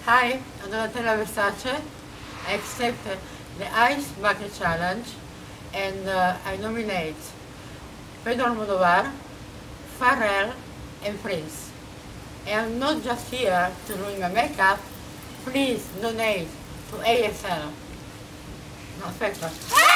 Hi, I'm Donatella Versace. I accept the Ice Bucket Challenge and I nominate Pedro Almodovar, Pharrell and Prince. And I'm not just here to ruin my makeup. Please donate to ASL. No, aspetta.